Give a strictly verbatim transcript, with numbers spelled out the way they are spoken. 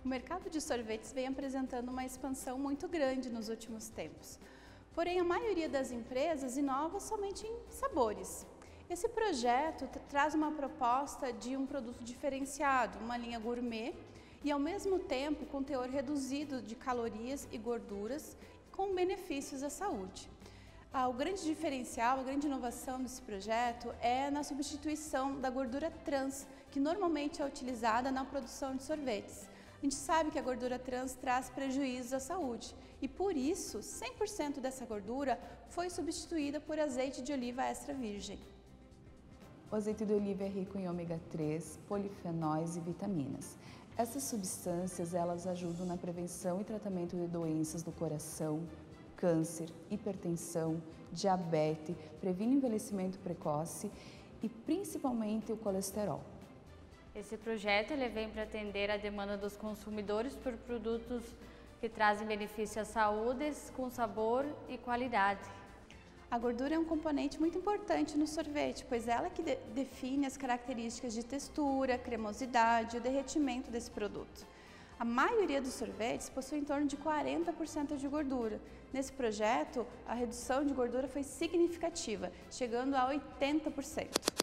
O mercado de sorvetes vem apresentando uma expansão muito grande nos últimos tempos. Porém, a maioria das empresas inova somente em sabores. Esse projeto traz uma proposta de um produto diferenciado, uma linha gourmet e, ao mesmo tempo, com teor reduzido de calorias e gorduras, com benefícios à saúde. Ah, o grande diferencial, a grande inovação desse projeto é na substituição da gordura trans, que normalmente é utilizada na produção de sorvetes. A gente sabe que a gordura trans traz prejuízos à saúde e, por isso, cem por cento dessa gordura foi substituída por azeite de oliva extra virgem. O azeite de oliva é rico em ômega três, polifenóis e vitaminas. Essas substâncias elas ajudam na prevenção e tratamento de doenças do coração, câncer, hipertensão, diabetes, previne envelhecimento precoce e principalmente o colesterol. Esse projeto ele vem para atender a demanda dos consumidores por produtos que trazem benefício à saúde, com sabor e qualidade. A gordura é um componente muito importante no sorvete, pois ela é que de- define as características de textura, cremosidade e o derretimento desse produto. A maioria dos sorvetes possui em torno de quarenta por cento de gordura. Nesse projeto, a redução de gordura foi significativa, chegando a oitenta por cento.